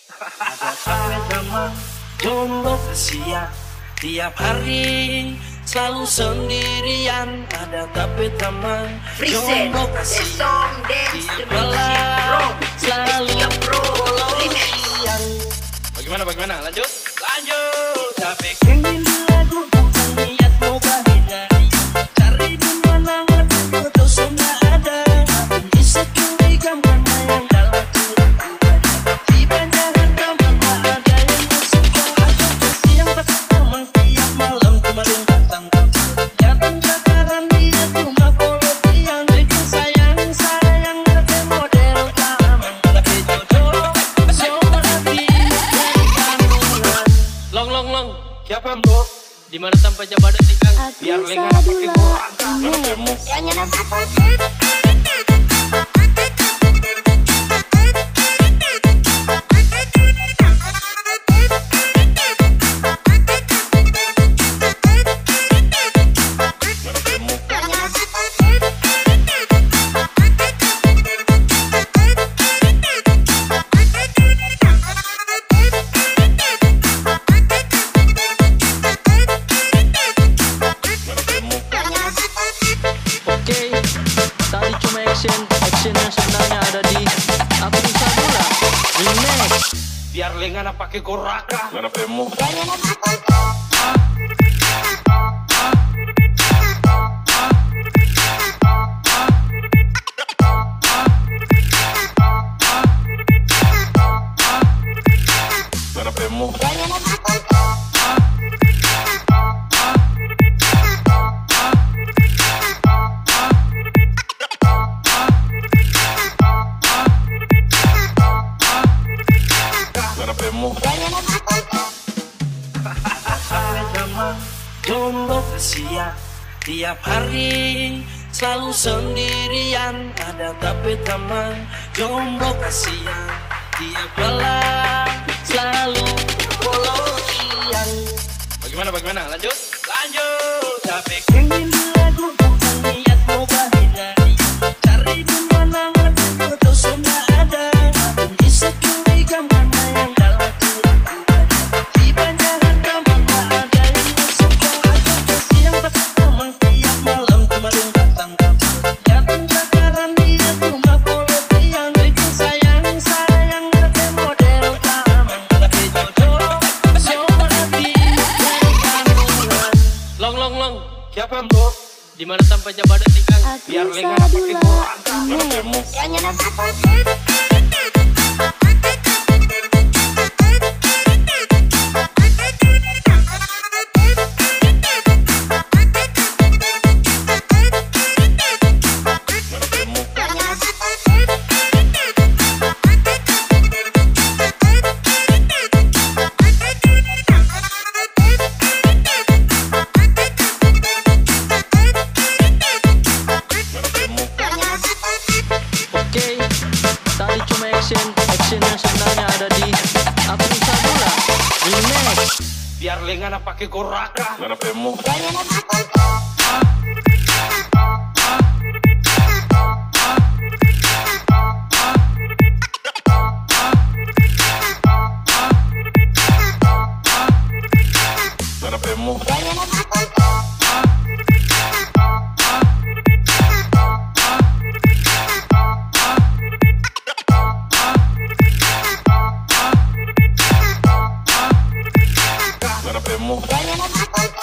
Ada apa drama, jomblo kasihan. Tiap hari selalu sendirian. Ada tapi teman, jomblo kasihan. Tiap malam selalu bolong-bolongan. Bagaimana? Lanjut. Tapi ingin lagu tentang niat mau bahidari. Cari di mana ada foto sudah ada. Bisa curiga mana yang dalam diriku. Di banyak teman tak ada yang suka. Ada pasti yang pertama tiap malam kemarin datang. Jatuh jataran dia cuma polisian. Bikin sayang ada model taman. Tapi jodoh semua hati dari kandungan. Long, siapa bro? Dimana tanpa jabadan tinggal. Biar lengan pakai gua. Jangan dapat. Tadi cuma action yang sebenarnya ada di Aku Bisa Bola Remix. Biar lengan pakai goraka. Mana pemo? Mana pemo? Jomblo kasihan. Tiap hari selalu sendirian. Ada tapi teman, jomblo kasihan. Tiap malam selalu bolong-bolongan. Bagaimana? Lanjut. Tapi ingin lagu tentang niat mau bahidari. Cari di mana ada foto sudah ada. Bisa curiga mana yang dalam diriku. Di banyak teman tak ada yang suka. Ada pasti yang pertama tiap malam kemarin datang. Jatuh jataran dia cuma polisian. Bikin sayang ada model taman. Tapi jodoh semua hati dari kandungan. Long, siapa bro? Dimana tanpa jabadan tinggal. Biar lengan pakai gua. Jangan dapat. Tadi cuma action yang sebenarnya ada di Aku Bisa Bola Remix. Biar lengan pakai goraka. Mana pemo? Mana pemo? Mana pemo?